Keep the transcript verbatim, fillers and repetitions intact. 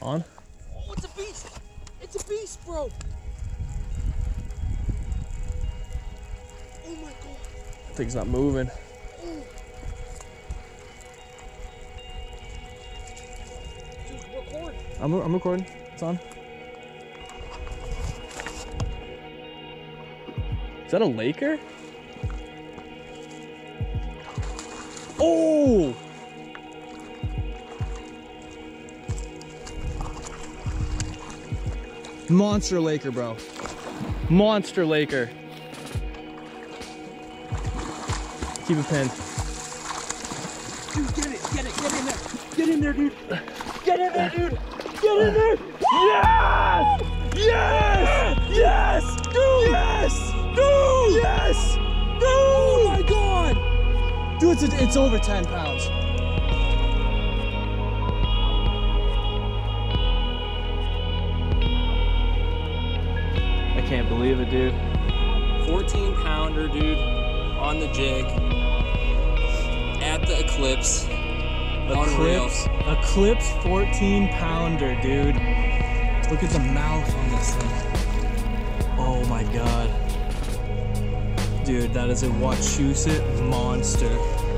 On? Oh, it's a beast! It's a beast, bro! Oh my god! That thing's not moving. Oh. Dude, record! I'm, I'm recording. It's on. Is that a Laker? Oh! Monster Laker, bro. Monster Laker. Keep it pinned. Dude, get it, get it, get in there. Get in there, dude. Get in there, dude. Get in there. Yes! Yes! Yes! Dude! Yes! Dude! Yes! Dude! Oh my god! Dude, it's, it's over ten pounds. I can't believe it, dude. fourteen pounder, dude, on the jig at the Eclipse. Eclipse, Eclipse fourteen pounder, dude. Look at the mouth on this thing. Oh my god. Dude, that is a Wachusett monster.